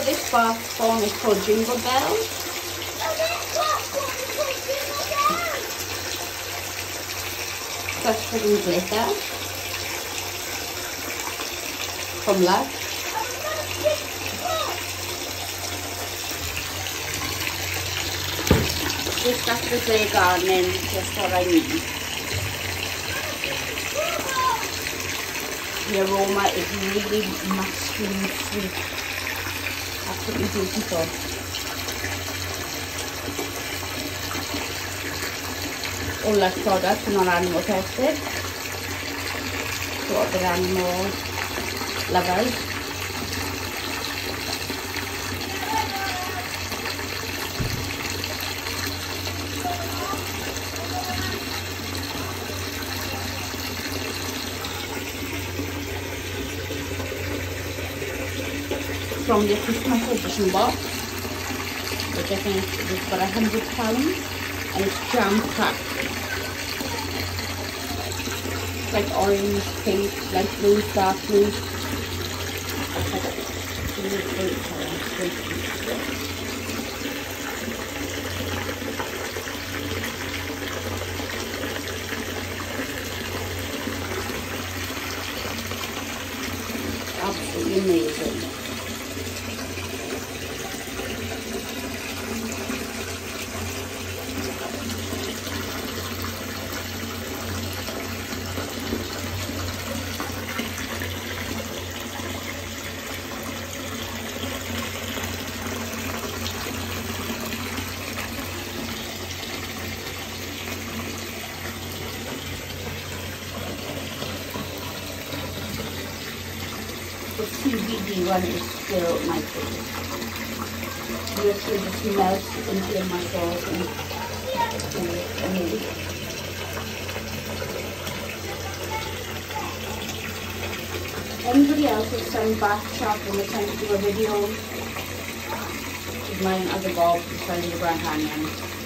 for this bath form is called Jingle Bells. Clustered in glitter from Lush. This stuff is very gardening, just what I need. The aroma is really musky, sweet. Absolutely beautiful. All Lush products are non-animal tested. So other animal lovers. From the Christmas edition box, which I think is for £100, and it's jam-packed. It's like orange, pink, light blue, dark blue. Absolutely amazing. The CBD one is still my favorite. Literally just melts into your muscles and it's amazing. Anybody else is selling bath shampoo and trying to do a video? This is mine as a Bob, selling the Grand Canyon.